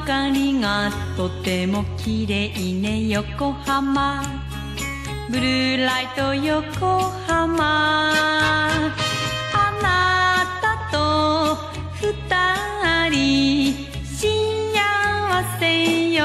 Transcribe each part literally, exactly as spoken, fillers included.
かりがとてもきれいね横浜、ブルーライト横浜。あなたと二人幸せよ。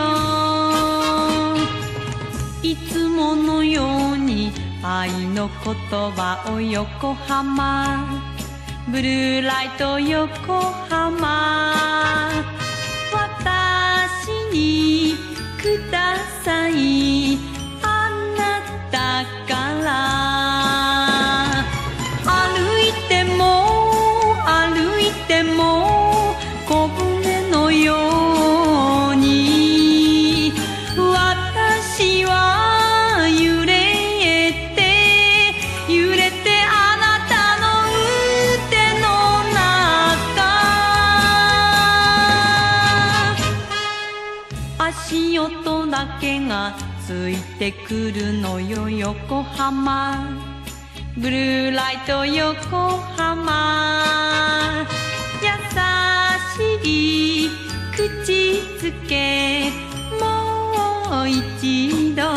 いつものように愛の言葉を横浜、ブルーライト横浜。私にくださいあなたから。歩いても歩いても小舟のように、私は揺れて揺れてあなたの腕の中。足音だけがついてくるのよ横浜、ブルーライト横浜。優しい口づけもう一度。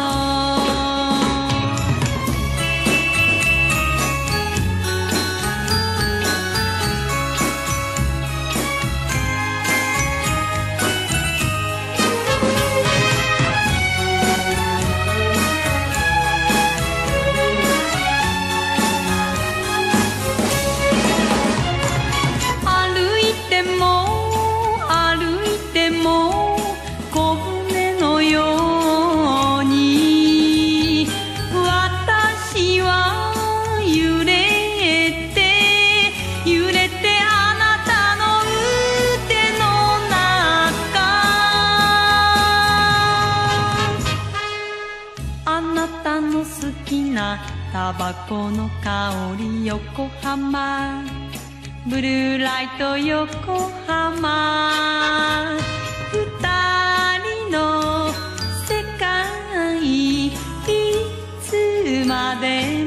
タバコの香り横浜、ブルーライト横浜。二人の世界いつまで